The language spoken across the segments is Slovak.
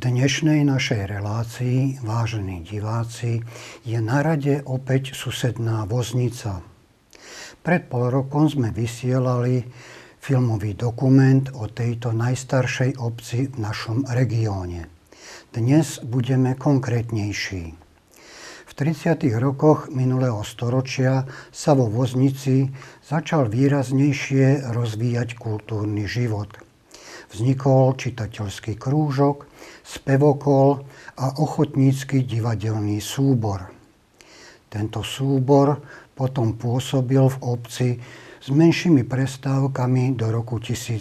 dnešnej našej relácii, vážení diváci, je na rade opäť susedná Voznica. Pred pol rokom sme vysielali filmový dokument o tejto najstaršej obci v našom regióne. Dnes budeme konkrétnejší. V 30. rokoch minulého storočia sa vo Voznici začal výraznejšie rozvíjať kultúrny život. Vznikol čitateľský krúžok, spevokol a ochotnícky divadelný súbor. Tento súbor potom pôsobil v obci s menšími prestávkami do roku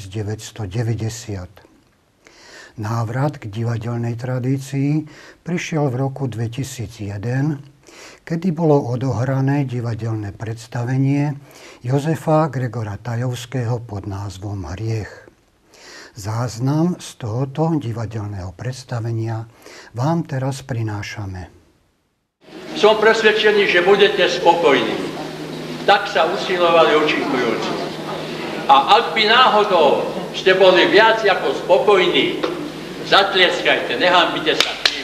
1990. Návrat k divadelnej tradícii prišiel v roku 2001, kedy bolo odohrané divadelné predstavenie Jozefa Gregora Tajovského pod názvom Hriech. Záznam z tohoto divadelného predstavenia vám teraz prinášame. Som presvedčený, že budete spokojní. Tak sa usilovali účinkujúci. A ak by náhodou ste boli viac ako spokojní, zatlieskajte, nehambite sa tým.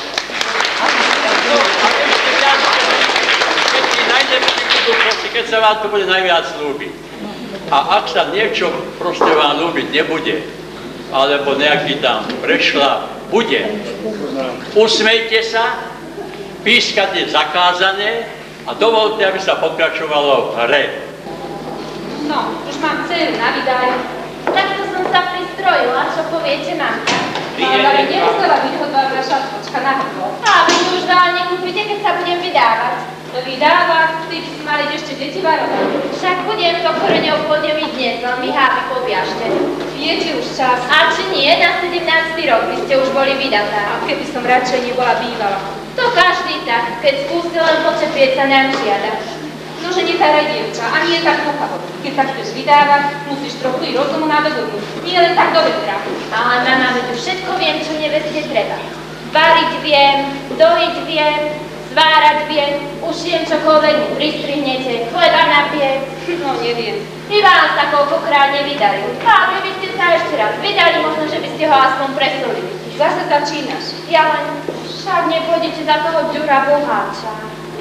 Keď sa vám to bude najviac ľúbiť. A ak sa niečo proste vám ľúbiť nebude, alebo nejaký tam prešla, bude. Usmejte sa, pískať je zakázané a dovolte, aby sa pokračovalo v hre. No, už mám dceru na výdaj. Takto som sa pristrojila, čo poviete, mamka. Ale aby nemusela byť hodvážna šatkočka na hrdlo. A vy to už veľa nekúpite, keď sa budem vydávať. To vydávať, ty by si mali ešte deti varovať. Však budem to koreňou pôjde mi dnes, len mi háby poviažte. Viete už čas. A či nie, na 17. rok by ste už boli vydatá. A keby som radšej nebola bývala. To každý tak, keď skúsi len počepieť sa nám žiada. Nože netáraj dievča, ani je tak pochavo. Keď sa chceš vydávať, musíš trochu i rozumu nadobudnúť. Nie len tak do vetra. Ale mama, veď už všetko viem, čo neveste treba. Variť viem, dojiť viem, zvárať viem, už viem, čokoľvek mi pristrihnete, chleba napiem. No, neviem. I vás sa koľkokrát nevydali. A keby ste sa ešte raz vydali, možno, že by ste ho aspoň presolili. Zase začínaš. Ja len však nepôjdete za toho Ďura Boháča.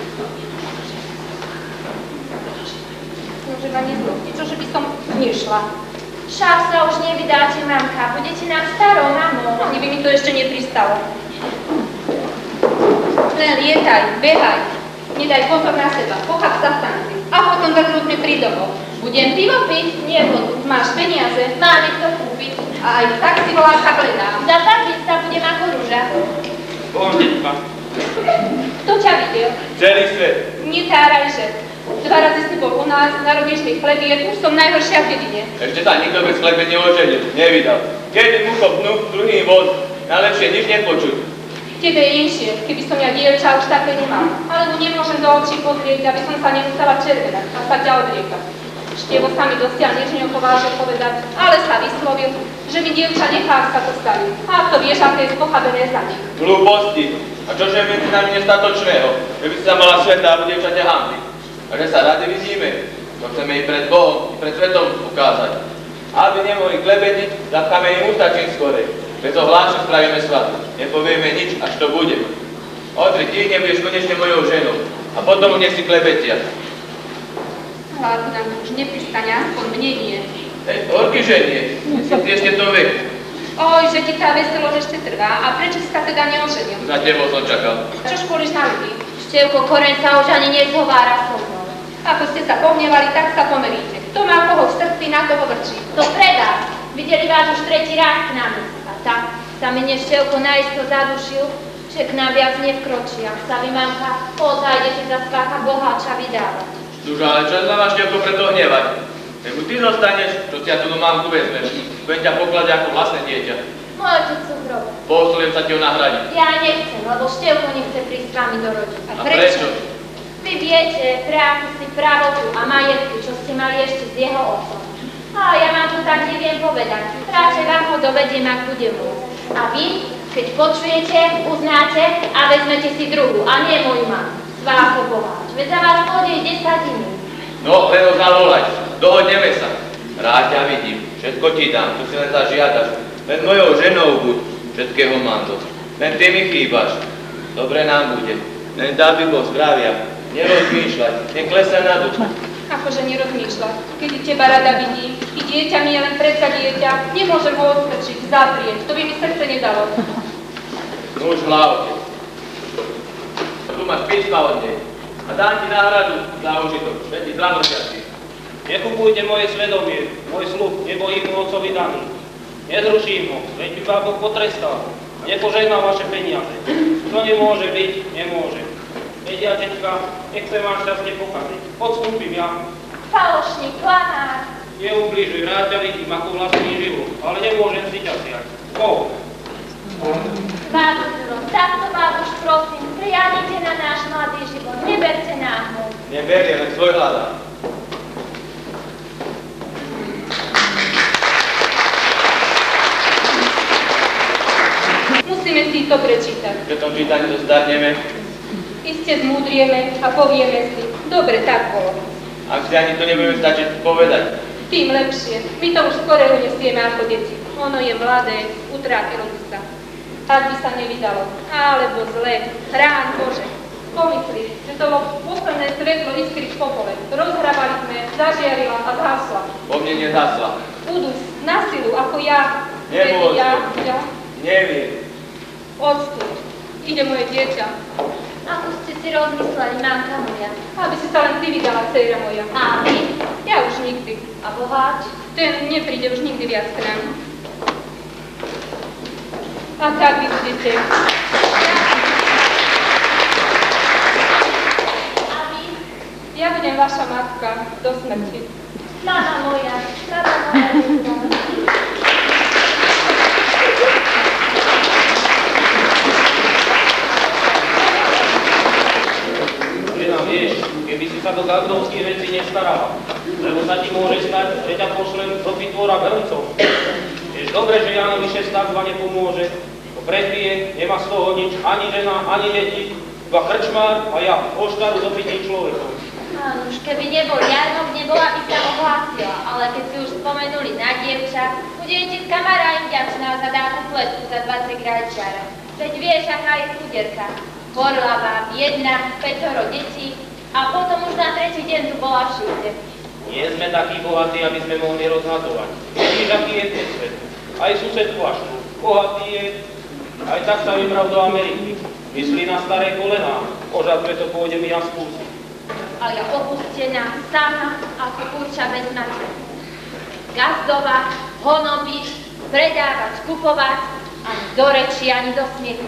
Nože ma nezlobte, čože by som nešla. Však sa už nevydáte, mamka, budete nám starou mamou. Ani by mi to ešte nepristalo. Len lietaj, behaj, nedaj pozor na seba, pocháp sa stanci a potom vrnúť mi pri domov. Budem pivo piť? Nie, máš peniaze, máme to kúpiť. A aj tak si volá sa gledám. Za tak sa budem ako rúža. Pohľadítka. Kto ťa videl? Celý svet. Netáraj, že 2 razy si bol u nás, na rodičných chlebiek, už som najhoršia v dedine. Ešte sa nikto bez chlebe neoženil, nevydal. Jeden mu kopnú, druhý voz, najlepšie nič nepočuť. Tebe je inšie, keby som ja dievča už také nemám. Ale mu nemôžem do očí pozrieť, aby som sa nemusela červenať a sa ťa odriekať. Štievo sa mi dosiaľ nič neopovážil povedať, ale sa vyslovil, že mi dievča nechá sa to staviť. A to vieš, aké je spochabené za nich. Hlúposti. A čože je medzi nami nestatočného? Že by si sa mala sveta, aby dievčate hanby. A že sa rade vidíme, to chceme i pred Bohom, i pred svetom ukázať. A aby nemohli klebetiť, zapcháme im ústa čím skorej. Bez ohlášok spravíme svadbu. Nepovieme nič, až to bude. O 3 týždne budeš konečne mojou ženou. A potom nech si klebetia. Ale nám už nepristane, aspoň mne nie. Orky, že nie. Si ty ešte to vie. Oj, že ti tá veselosť ešte trvá. A prečo si sa teda neoženil? Na tebou som čakal. Čo školíš na ľudí? Števko, koreň sa už ani nezhovára so mnou. Ako ste sa pohnevali, tak sa pomeríte. Kto má koho v srdci, na toho vrčí. To predá. Videli vás už 3. raz k nám. Tak sa mi Števko naisto zadušil, že k nám viac nevkročí. Ak sa vy, mamka, ozajde za sváka Boháča vydávať. Čuž, ale čo sa máš Števko preto hnevať? Lebo ty zostaneš, čo si ja tú mamku vezmeš. Budem ťa pokladať ako vlastné dieťa. Môj otec co zrobil. Posolím sa ti ho nahradiť. Ja nechcem, lebo Števko nechce prísť s vami do rodiny. A prečo? Vy viete, pre akú si pravotu a majetky, čo ste mali ešte s jeho otcom. A ja vám to tak neviem povedať. Radšej vám ho dovediem, ak bude môcť. A vy, keď počujete, uznáte a vezmete si druhú, a nie moju mamu. Sváko Boháč. Veď za vás pôjde 10 dní. No, len ho zavolaj. Dohodneme sa. Rád ťa vidím. Všetko ti dám, tu si len zažiadaš. Len mojou ženou buď. Všetkého mám dosť. Len ty mi chýbaš. Dobre nám bude. Len dá by bol zdravia. Nerozmýšľať, neklesaj na duchu. Akože nerozmýšľať, keď teba rada vidím, i dieťa mi je len predsa dieťa, nemôžem ho odstrčiť, zaprieť, to by mi srdce nedalo. No už hlavne. Tu máš písma od nej a dám ti náhradu za užitok, veď zranosiaci. Nekupujte moje svedomie, môj sľub nebol im otcovi daný. Nezruším ho, veď by Boh potrestal a nepožehnal vaše peniaze. To nemôže byť, nemôže. Mediačečka, nechcem vám šťastne pokaziť. Odstúpim ja. Falošný klamár. Neubližuj, rád ťa vidím ako vlastný život, ale nemôžem si ťa siať. Koho? Vážno, takto vás už prosím, prijanite na náš mladý život, neberte nám ho. Neberie, len svoj hľadá. Musíme si to prečítať. Keď tom čítaní to zdarneme, Iste zmúdrieme a povieme si, dobre, tak bolo. ak si ani to nebudeme stačiť povedať. Tým lepšie. My to už skoro unesieme ako deti. Ono je mladé, utrápilo by sa. Ak by sa nevydalo. Alebo zle. Rán Bože. Pomyslí, že to bolo posledné svetlo iskry v popole. Rozhrávali sme, zažiarila a zhasla. Po mne nezasla. Udus, na silu, ako ja. Nebol Ja. Neviem. Odstup. Ide moje dieťa. Ako ste si rozmysleli, mamka moja? Aby si sa len ty vydala, dcéra moja. A vy? Ja už nikdy. A boháč? Ten nepríde už nikdy viac k nám. A tak vy budete. A vy? Ja budem vaša matka do smrti. Mama moja, detko. Žena, vieš, keby si sa do gazdovských vecí nestarala, lebo sa ti môže stať, že ťa pošlem do pitvora veľcov. Vieš dobre, že Janovi šestáctva nepomôže, to predbije, nemá z toho nič, ani žena, ani deti, iba krčmár a ja, oštaru s opitým človekom. Áno, už keby nebol Janov, nebola by sa ohlásila, ale keď si už spomenuli na dievča, budete s kamarátom vďačná za dáku plesku za 20 grajčiara. Veď vieš, aká je chuderka. Horlava, biedna, 5 detí a potom už na tretí deň tu bola v šíte. Nie sme takí bohatí, aby sme mohli rozhadzovať. Vidíš, aký je ten svet. Aj sused Kvaško, bohatý je, aj tak sa vybral do Ameriky. Myslí na staré kolená, možno preto pôjdem ja skúsiť. A ja opustená, sama, ako kurča bez matky. Gazdovať, honobiť, predávať, kupovať, ani do reči, ani do smiechu.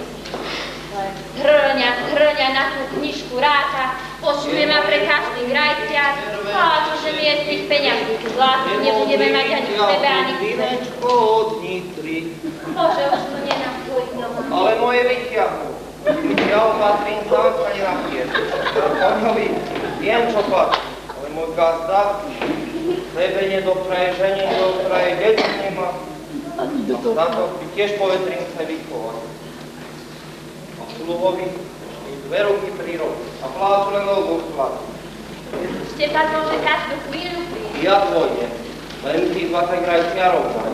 Len hrňa na tú knižku ráta, počuje ma pre každý grajciar, ale čože mi je z tých peňazí, zlátku nebudeme mať ani v sebe, ani v sebe. od Nitry. Bože, už to nenapôj doma. Ale moje vyťahu. Vyťahu patrím zástane na pier. Oňovi, viem čo patrí, ale môj gazda sebe nedopraje, žene nedopraje, deti nemá. Na to tiež povetrím chce vychovať. A sluhovi mi 2 roky, 3 roky. A plácu len obok platu. Štepan môže každú chvíľu prísť. Ja pôjdem, len mi tých 20 grajciarov daj.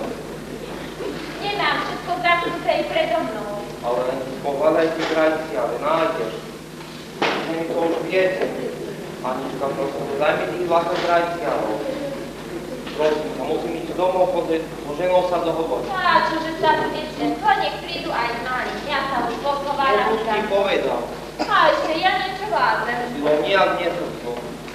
Nemám, všetko zaknuté i predo mnou. Ale len pohľadaj tých grajciare, nájdeš. My to už viete. Anička, prosím, daj mi tých 20 grajciarov. Prosím, a musím ísť domov, so ženou sa dohovoriť. Á, čože sa budete, to nech prídu aj mali. Ja sa už poslováram. To už ti povedal. A ešte ja niečo vládzem. Len nijak nesúdko.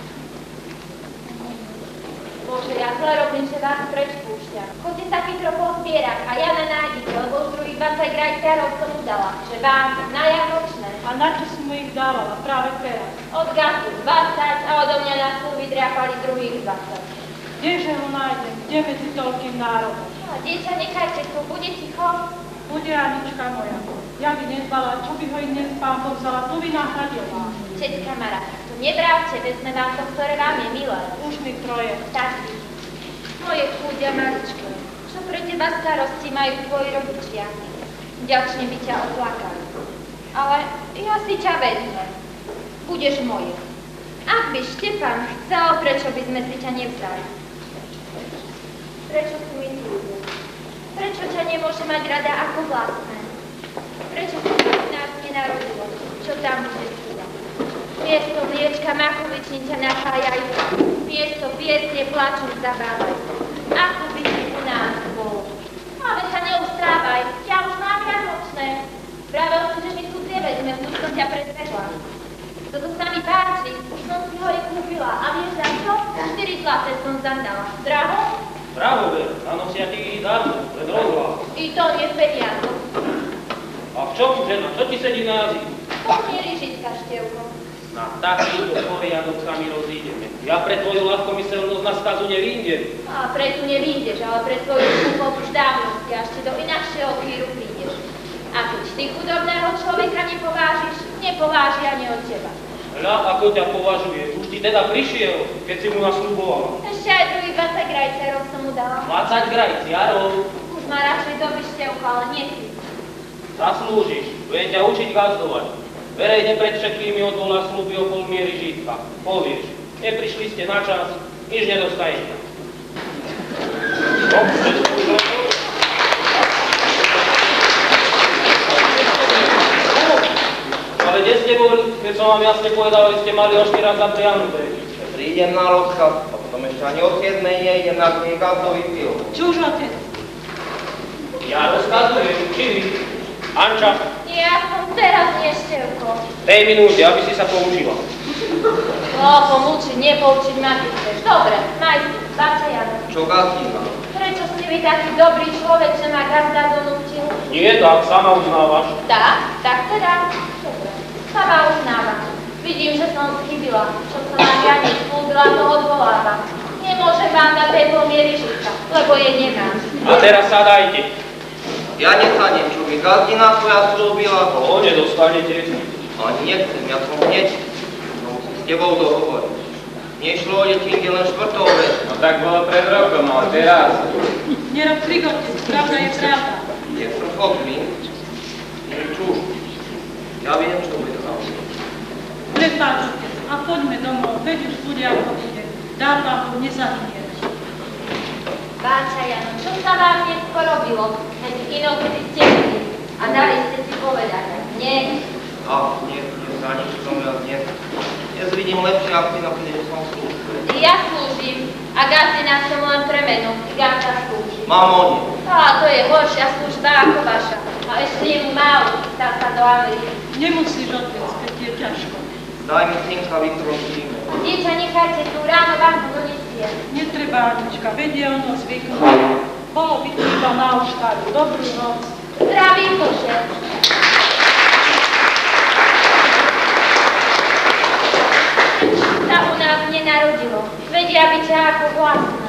Bože, ja zle robím, že vás preč púšťam. Chodte sa chytro pozbierať a ja na nájdite, lebo už druhých 20 grajciarov som udala. Že vám na Jakočné. A na čo si mu ich dávala práve teraz? Od gazu 20 a odo mňa na stôl vydriapali druhých 20. Kdeže ho nájdem? Kde medzi toľkým národom? A dieťa, nechajte tu, bude ticho. Bude Anička moja. Ja by nezbala, čo by ho i dnes pán Boh vzala, to by nahradila. Tetka Mara, to nevrávte, vezme vám to, ktoré vám je milé. Už mi 3. Tak, moje chúďa maličko, čo pre teba starosti majú tvoji rodičia. Vďačne by ťa oplakali. Ale ja si ťa vezmem. Budeš moje. Ak by Štepan chcel, prečo by sme si ťa nevzali? Prečo si mi túžil? Prečo ťa nemôže mať rada ako vlastné? prečo sa nás nenarodilo, čo tam bude chvíľa. Miesto mliečka makovičniča napájajú, miesto piesne plačom zabávajú. Ako by si u nás bol. Ale sa neustrávaj, ja už mám vianočné. Vravel si, že mi tu privezme, už som ťa presvedla. Toto sa mi páči, už som si ho aj kúpila. A vieš za čo? 4 zlaté som zadala. Draho? Draho, ver, nanosia ti ich darmo, pred rozhlas. I to nie peniazo. A v čom, žena? Čo ti sedí na jazyku? To nie Ryžička, Števko. Na takýto poriadok sa my rozídeme. Ja pre tvoju ľahkomyselnosť na skazu nevídem. A pre tu nevídeš, ale pre tvoju skúpotu vzdávnosti a ešte do inakšieho chvíru prídeš. A keď ty chudobného človeka nepováži ani od teba. Hľa, ako ťa považuje. Už ti teda prišiel, keď si mu nasľubovala. Ešte aj druhých 20 grajciarov som mu dala. 20 grajciarov? Už ma radšej doby, Števko, ale nie ty. Zaslúžiš. Budem ťa učiť gazdovať. Verejne pred všetkými odvolá sľuby o pol miery žítka. Povieš, neprišli ste na čas, nič nedostajete. Ale kde ste boli, keď som vám jasne povedal, že ste mali o 4 raz za Janube? Prídem na rozkaz, a potom ešte ani o 7 nejdem na knihe gazdový pil. Čuž, otec? Ja rozkazujem, či vy? Anča? Nie, aspoň teraz nie, Števko. Tej minúte, aby si sa poučila. Pomúčiť, nepoučiť ma ty chceš. Dobre, majstri, bača Jana. Čo gazdína? Prečo ste vy taký dobrý človek, že ma gazda donútil? Nie tak, sama uznávaš. Tak teda. Dobre, sama uznávam. Vidím, že som schybila. Čo som na Jane slúbila, to odvolávam. Nemôžem vám dať tej pomiery žitka, lebo je nemám. A teraz sa dajte. Ja nesadnem, čo mi gazdina tvoja slúbila. To nedostanete. Ani nechcem, ja som hneď. No musím s tebou dohovoriť. Nešlo o detinky len štvrtou vec. No tak bolo pred rokom, ale teraz. Nerob trigoty, pravda je pravda. Je prchotný. Čuž. Ja viem, čo bude tam. Prepáč, otec, a poďme domov, veď už bude ako bude. Dár vám nezahynie. Báča Jano, čo sa vám dnes porobilo? Veď inokedy ste byli a dali ste si povedať. Nie. A nie, za nič som ja dnes. Dnes vidím lepšie ako inokedy, že som slúžil. Ja slúžim a gazdina som len premenu, gazda slúži. Mamoni. To je horšia služba ako vaša. A ešte je mu málo, chystá sa do Ameriky. Nemusíš, otec, keď je ťažko. Daj mi synka, vytrosíme. Dieťa nechajte tu, ráno vám to donesie. Netreba, Anička, vedie ono zvyknúť. Bolo by to iba na uštáru. Dobrú noc. Zdravím, Bože. Sa u nás nenarodilo. Vedia byť ako vlastné.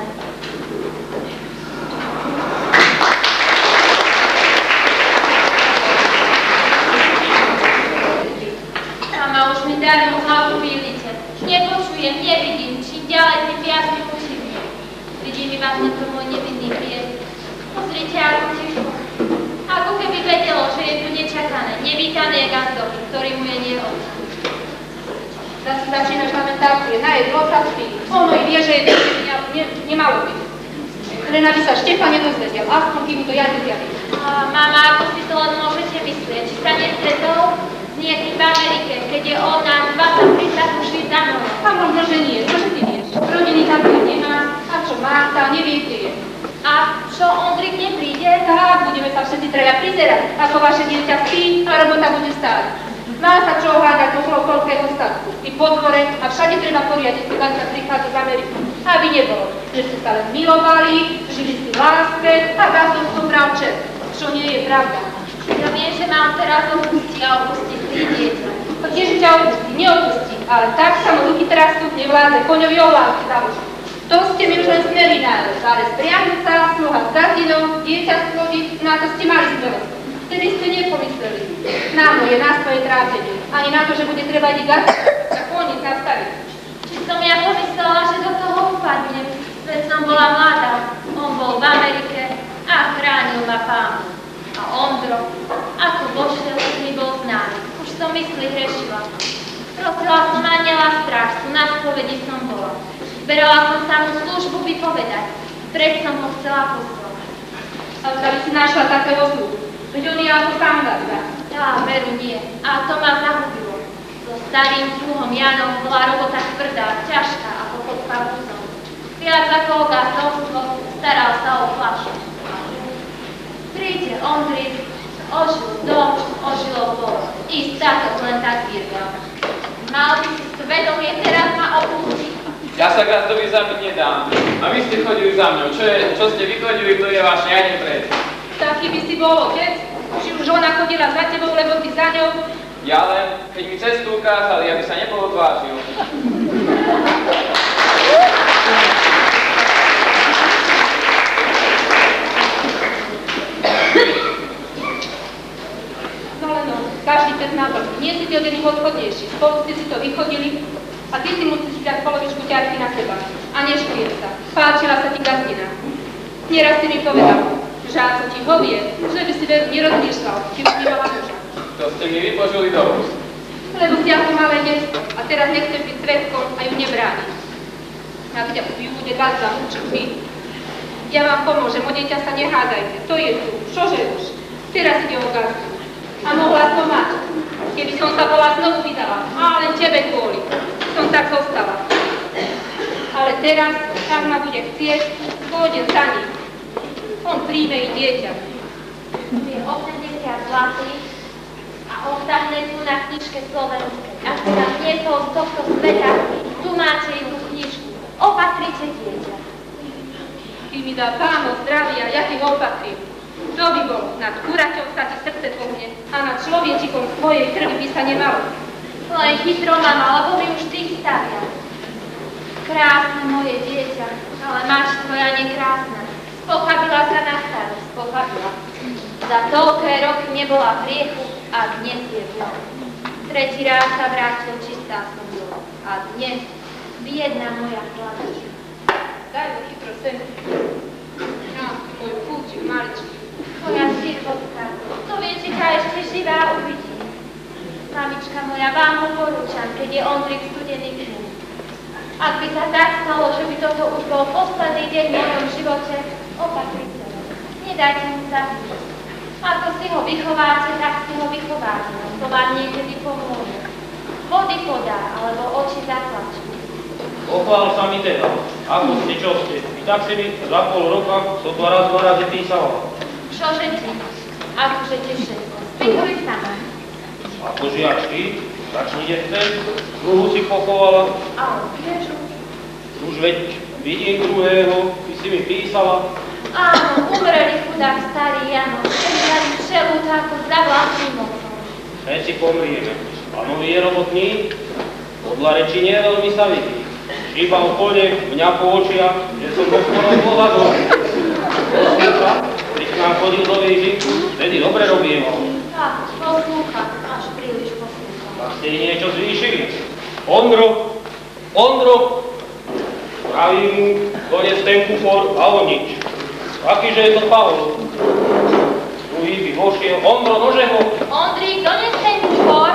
Mama, už mi darmo hlavu pílite. Nepočujem, nevidím, čím ďalej, tým viac mi pochybne. Vidím iba tento môj nevinný priest. Pozrite, ako ticho. Ako keby vedelo, že je tu nečakané, nevítané gazdovi, ktorý mu je nehodný. Zase začínaš lamentácie, na jedlo sa spí. Ono i vie, že je to nemalo byť. Len aby sa Štefan nedozvedel, aspoň kým mi to ja nezjavím. Mama, ako si to len môžete myslieť? Či sa nestretol s niekým v Amerike, keď je on na 20-30 uší za mnou? A možno, že nie, čo že ty vieš? Rodiny takto nemá, a čo má, tá nevie, kde je. A čo, Ondrik nepríde? Tak, budeme sa všetci treja prizerať, ako vaše dieťa spí, a robota bude stáť. Má sa čo hľadať okolo koľkého statku. I po dvore a všade treba poriadiť, keď sa prichádza z Ameriky. Aby nebolo, že ste sa len milovali, žili si v láske a gazdom som bral čert. Čo nie je pravda. Ja viem, že mám teraz opustí a opustí si dieťa. To tiež ťa opustí, neopustí, ale tak sa mu ruky trastú, nevládze koňovi ovládky založiť. To ste mi už len smeli národ, ale spriaznica, sluha s gazdinou, dieťa splodiť, na to ste mali zbrojiť. Vtedy ste nepomysleli. Nám je nás tvoje trápenie. Ani na to, že bude treba ísť gazdiť a koniec nastaviť. Či som ja pomyslela, že do toho upadnem, veď som bola mladá. On bol v Amerike a chránil ma Pán. A Ondro, ako vošiel, mi bol známy. Už som mysli hrešila. Prosila som anjela strážcu, na spovedi som bola. Berala som sa mu službu vypovedať. Preč som ho chcela poslať. Ale by si našla takého sluhu. Veď on je ako sám gazda. Ja veru nie. A to ma zahubilo. So starým druhom Janom bola robota tvrdá, ťažká ako kopka vúzov. Viac ako gastovstvo staral sa o flašu. Príde Ondrik, ožil dom, ožilo polo. I statok len tak vyrbal. Mal by si svedomie teraz ma opustiť. Ja sa gazdovi zabiť nedám. A vy ste chodili za mňou. Čo ste vychodili, to je váš riadne pred. Taký by si bol otec? Či už ona chodila za tebou, lebo ty za ňou? Ja len, keď mi cestu ukázali, aby sa nepoodvážil. No len no, každý pes na vrch. Nie si ty od jedných odchodnejší. Spolu ste si to vychodili a ty si musíš dať polovičku ťarky na seba. A neškrieš sa. Páčila sa ti gazdina. Nieraz si mi povedal, že ako ti hovie, že by si veru nerozmýšľal, či už nemala muža. To ste mi vypočuli do úst. Lebo si ako malé detstvo a teraz nechceš byť svedkom a ju nebrániť. Ak ťa bude gazda učiť my. Ja vám pomôžem, o dieťa sa nehádajte. To je tu. Čože už? Teraz ide o gazdu. A mohla som mať. Keby som sa bola znovu vydala. A len tebe kvôli. Som tak zostala. Ale teraz, ak ma bude chcieť, pôjdem za ním. On príjme i dieťa. Je 80 zlatých a ostane tu na knižke slovenskej. Ak by vám niesol z tohto sveta, tu máte ju knižku. Opatrite dieťa. Ty mi dá Páno zdravia, ja ti opatrím. To by bolo, nad kuraťou sa ti srdce pohne a nad človečikom svojej krvi by sa nemalo. Len chytro, mama, lebo mi už ty stavia. Krásne moje dieťa, ale máš tvoja nekrásna. Spochabila sa na starosť, spochabila. Za toľké roky nebola v hriechu a dnes je v ňom. Tretí raz sa vrátil čistá som bola. A dnes biedna moja sladačka. Daj ho chytro sem. Ja, môj kúčik, maličký. Moja sirvotka, to viečika ešte živá uvidí. Mamička moja, vám ho porúčam, keď je Ondrik studený knih. Ak by sa tak stalo, že by toto už bol posledný deň v mojom živote, opatrite ho. Nedajte mu zahyť. Ako si ho vychováte, tak si ho vychováte. To vám niekedy pomôže. Vody podá, alebo oči zatlačí. Pochvál sa mi teda. Ako ste, čo ste? I tak si mi za pol roka sotva raz 2 razy písala. Čože ti? Akože ti všetko. Vychoj sama. Ako žiačky, začni chcem, druhú si pochovala. Ale vieš už? Už veď vidím druhého, ty si mi písala. Áno, umreli chudák starý Jano. Keď želúd ako za vlastným mocom. Ten si pomrieme. Pánovi je robotný, podľa reči nie veľmi sa vidí. Šípal kone, mňa po očiach, že som ho skoro pozadol. Poslúcha, keď k nám chodil do výži, vtedy dobre robieval. Tak, poslúcha, až príliš poslúcha. Tak ste niečo zvýšili. Ondro, pravím mu, dones ten kufor a on nič. Takýže je to Pavol. Druhý by vošiel, Ondro, nože ho. Ondrík, dones ten kufor.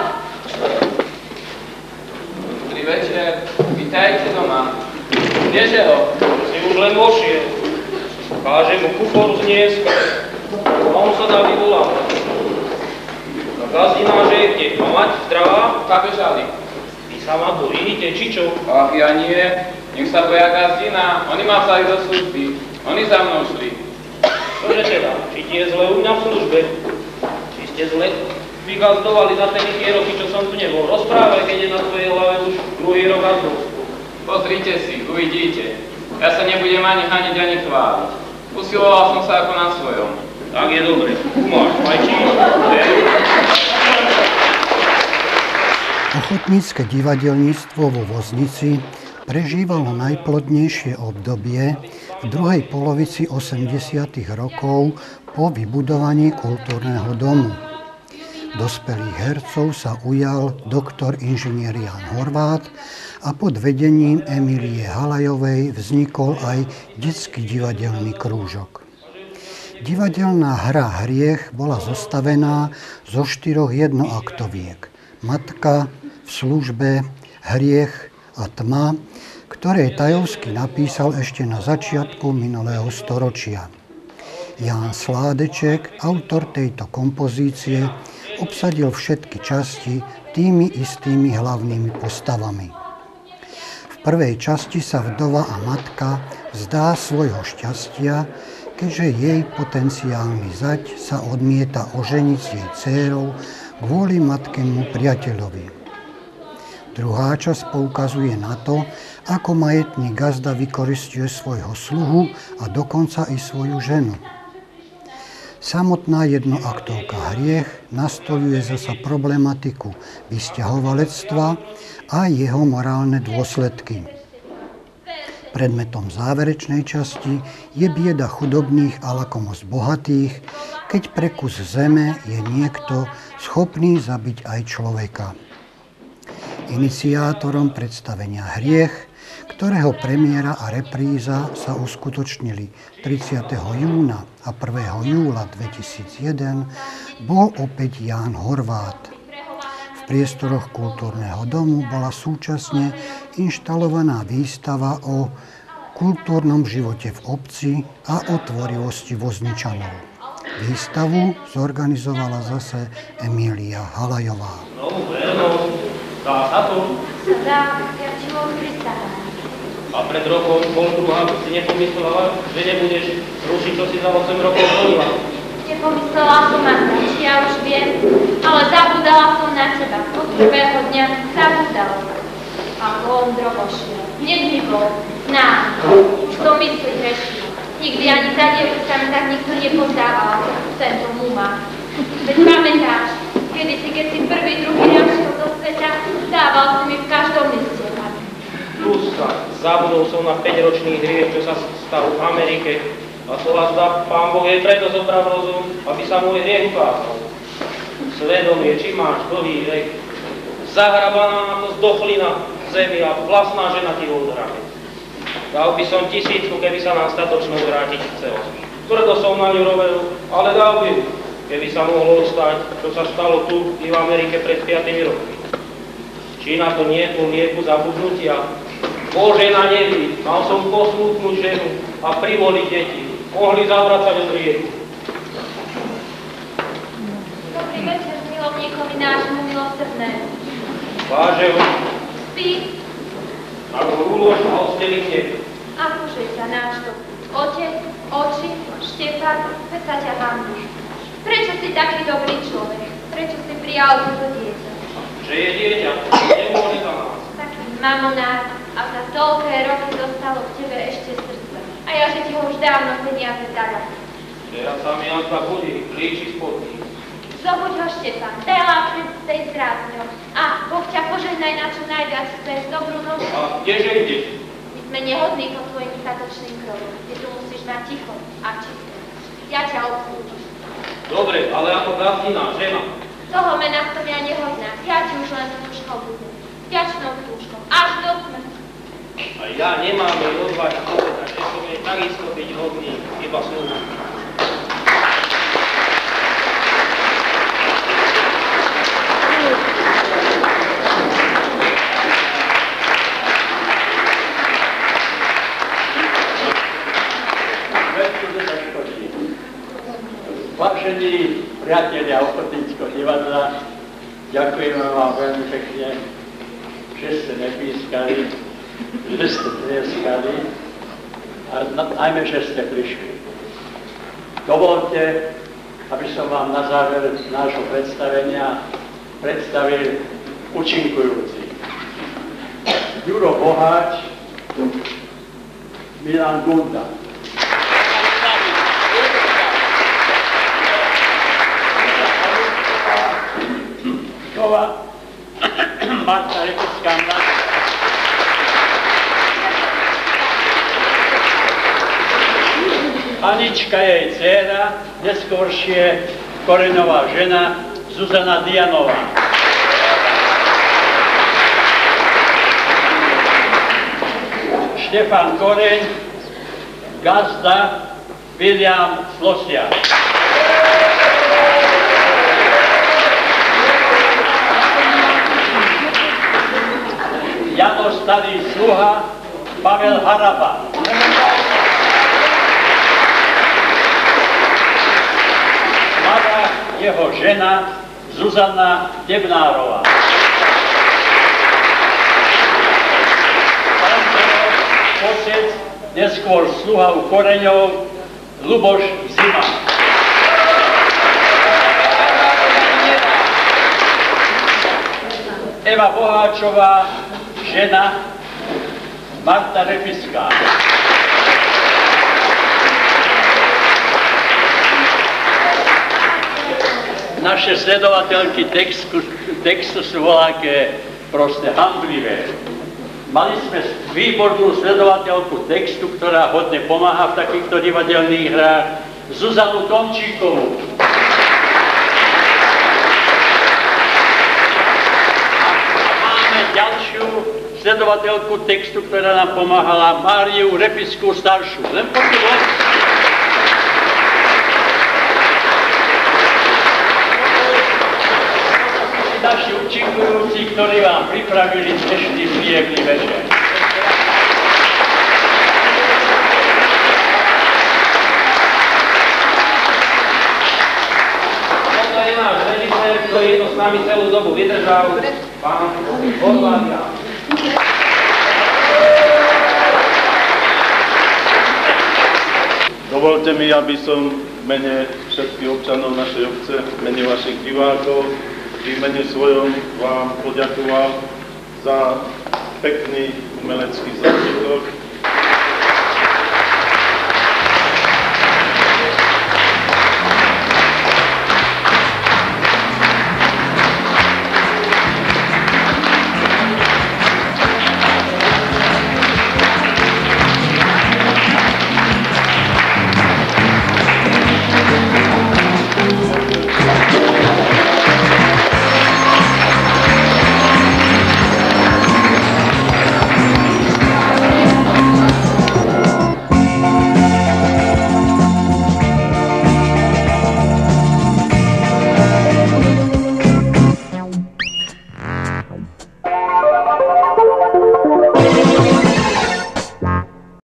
Dobrý večer, vítajte doma. Kdeže ho? Si už len vošiel. Káže mu kufor zniesť a on sa dá vyvolávať. A gazdina, že je kde? A mať zdravá? Chápe žali. Vy sa ma bojíte, či čo? Ach, ja nie. Nech sa boja gazdina. Oni ma vzali do služby. Oni za mnou šli. Čože teda? Či ti je zle u mňa v službe? Či ste zle vygazdovali za ten tie roky, čo som tu nebol? Rozprávaj, keď je na tvojej hlave už druhý rok gazdovstvo. Pozrite si, uvidíte. Ja sa nebudem ani haniť, ani chváliť. Usiloval som sa ako na svojom. Tak je dobre. Máš fajčí. Ochotnícke divadelníctvo vo Voznici prežívalo najplodnejšie obdobie v druhej polovici 80. rokov po vybudovaní kultúrneho domu. Dospelých hercov sa ujal doktor inžinier Jan Horvát a pod vedením Emílie Halajovej vznikol aj detský divadelný krúžok. Divadelná hra Hriech bola zostavená zo 4 jednoaktoviek. Matka, V službe, Hriech a Tma, ktoré Tajovský napísal ešte na začiatku minulého storočia. Ján Sládeček, autor tejto kompozície, obsadil všetky časti tými istými hlavnými postavami. V prvej časti sa vdova a matka vzdá svojho šťastia, keďže jej potenciálny zať sa odmieta oženiť s jej dcérou kvôli matkému priateľovi. Druhá časť poukazuje na to, ako majetný gazda vykoristuje svojho sluhu a dokonca i svoju ženu. Samotná jednoaktovka Hriech nastoľuje zasa problematiku vysťahovalectva a jeho morálne dôsledky. Predmetom záverečnej časti je bieda chudobných a lakomosť bohatých, keď pre kus zeme je niekto schopný zabiť aj človeka. Iniciátorom predstavenia Hriech, ktorého premiéra a repríza sa uskutočnili 30. júna a 1. júla 2001, bol opäť Ján Horvát. V priestoroch Kultúrneho domu bola súčasne inštalovaná výstava o kultúrnom živote v obci a o tvorivosti Vozničanov. Výstavu zorganizovala zase Emília Halajová. Dá sa to? Dá, ja ti môžu pristávať. A pred rokom, pol druhá, si nepomyslela, že nebudeš rušiť, čo si za 8 rokov zvolila? Nepomyslela som na či ja už viem, ale zabudala som na teba. Od prvého dňa zabudala. Ako Ondro vošiel. Hneď mi bol znám. Už to mysli hrešil. Nikdy ani za dievku sa mi tak nikto nepodával, ako tento Muma. Veď pamätáš, keď si prvý, druhý raz šiel do sveta, dával si mi v každom liste. Zuzka, zabudol som na 5-ročný hriech, čo sa stal v Amerike. A to vás dá, Pán Boh jej preto zobral rozum, aby sa môj hriech ukázal. Svedomie, či máš dlhý vek, zahrabaná na to zdochlina zemi a vlastná žena ti odhrabe. Dal by som 1000, keby sa nám statočnou vrátiť chcel. Tvrdo som na ňu rovel, ale dal by, keby sa mohlo ostať, čo sa stalo tu i v Amerike pred 5 rokmi. Či na to nie je lieku zabudnutia. Bože na nebi, mal som posmutnúť ženu a privoliť deti. Mohli zavracať od rieku. Dobrý večer, milovníkovi nášmu milosrdnému. Vážem. Spí. Tak ho ulož a osteli k nebi. Akože ťa náš to otec, oči, Štefan, veď sa ťa hanbí. Prečo si taký dobrý človek? Prečo si prijal toto dieťa? Že je dieťa, nemôže za nás. Taký mamonár a za toľké roky dostalo v tebe ešte srdce. A ja, že ti ho už dávno peniaze dala. Teraz sa mi Janka budí, líči spodný. Zobuď ho, Štefan, veľa pred tej zrádňou. A Boh ťa požehnaj na čo najviac, chceš dobrú noc. A kdeže ideš? My sme nehodní po tvojim statočným krokom, kde tu musíš mať ticho a čisto. Ja ťa obslúžim. Dobre, ale ako gazdina, žena. Toho mena som ja nehodná, ja ti už len slúžkou budem. Vďačnou slúžkou, až do smrti. A ja nemám jej odvážiť povedať, že som jej takisto byť hodný, iba slúžiť. Vážení priatelia Ochotníckeho divadla, ďakujeme vám veľmi pekne, že ste nepískali, že ste tlieskali a najmä, že ste prišli. Dovolte, aby som vám na záver nášho predstavenia predstavil účinkujúcich. Juro Boháč, Milan Gunda. Marta Repická mladá. Anička jej dcéra, neskôršie koreňová žena Zuzana Dianová. Štefan Koreň, gazda William Slosiak. Jano Starý sluha, Pavel Haraba. Mladá jeho žena Zuzana Debnárová. Otec, neskôr sluha u koreňov, Luboš Zima. Eva Boháčová, žena, Marta Repiská. Naše sledovateľky textu sú voľaké proste hamblivé. Mali sme výbornú sledovateľku textu, ktorá hodne pomáha v takýchto divadelných hrách, Zuzanu Tomčíkovú. A máme ďalšiu sledovateľku textu, ktorá nám pomáhala, Máriu Repiskú staršiu. Len počuť. Naši účinkujúci, ktorí vám pripravili dnešný príjemný večer. Toto je náš režisér, ktorý je to s nami celú dobu vydržal, pán Horvátia. Dovolte mi, aby som v mene všetkých občanov našej obce, v mene vašich divákov, v mene svojom vám poďakoval za pekný umelecký zážitok,